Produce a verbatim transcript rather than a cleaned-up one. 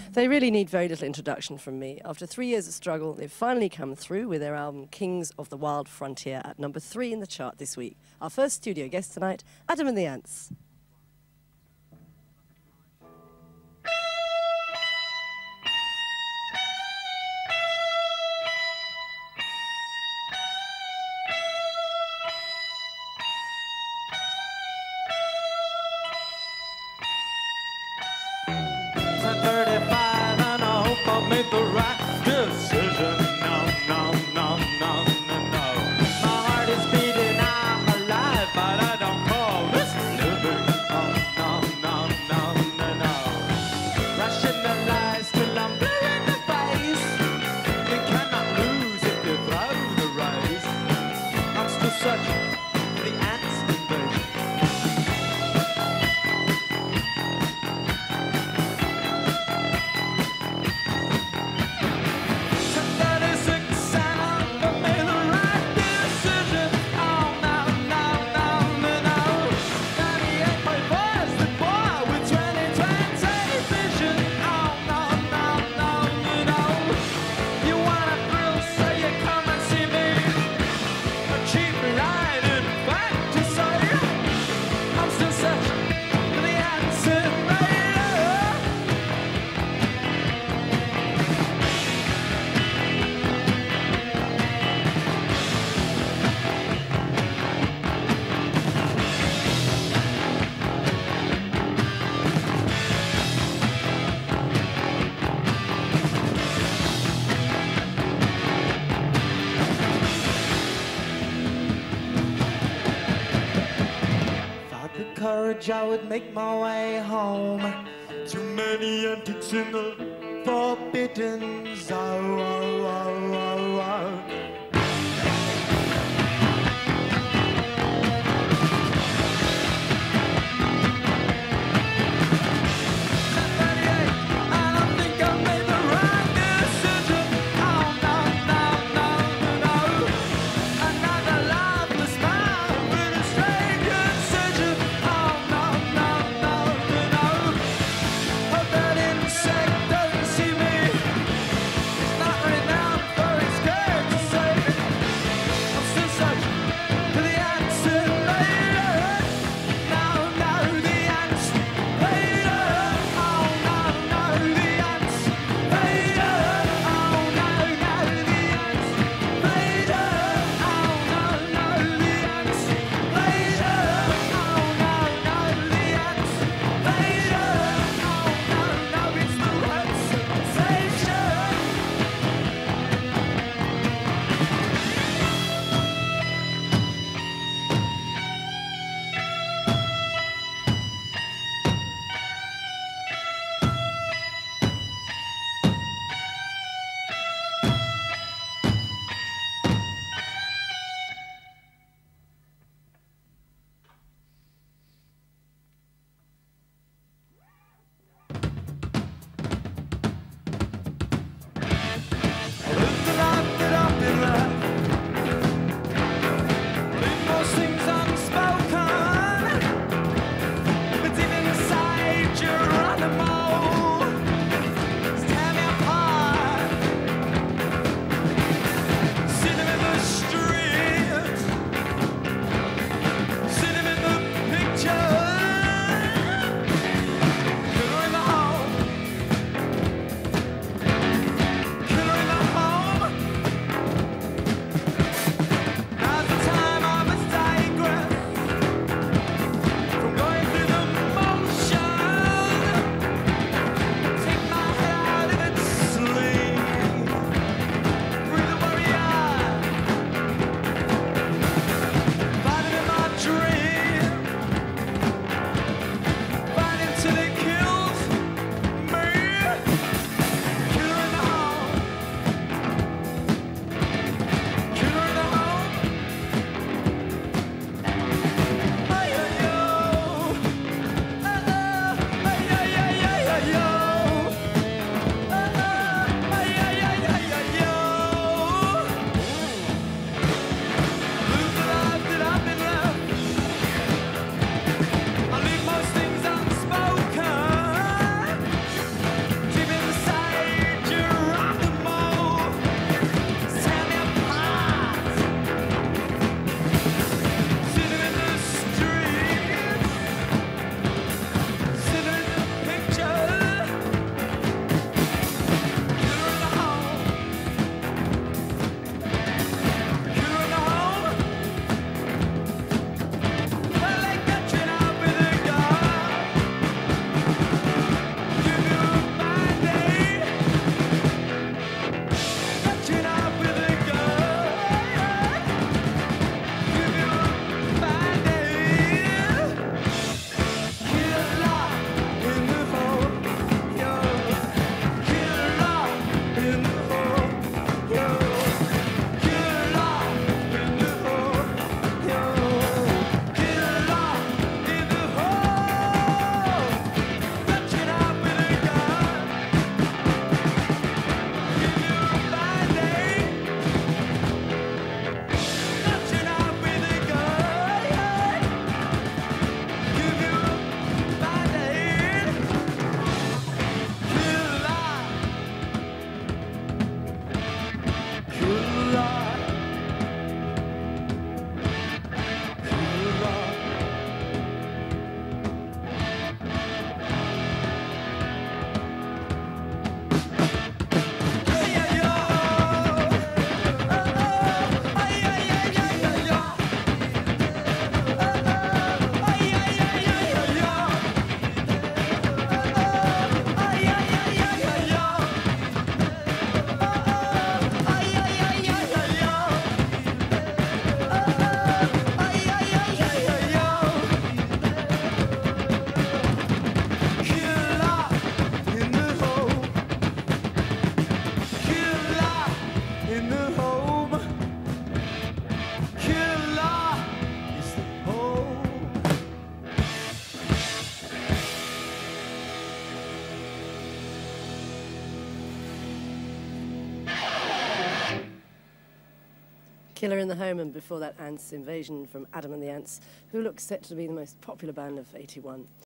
They really need very little introduction from me. After three years of struggle, they've finally come through with their album Kings of the Wild Frontier at number three in the chart this week. Our first studio guest tonight, Adam and the Ants. thirty-five and I hope I made the right decision. No, no, no, no, no, no. My heart is beating, I'm alive, but I don't call this living. Oh, no, no, no, no, no. Rationalize till I'm blue in the face. You cannot lose if you throw the race. I'm still searching for the ants invasion. Courage, I would make my way home. Too many antics in the forbidden zone. Oh, oh, oh, oh. Insect doesn't see me. It's not renowned for Killer in the Home, and before that, Ants Invasion from Adam and the Ants, who look set to be the most popular band of eighty-one.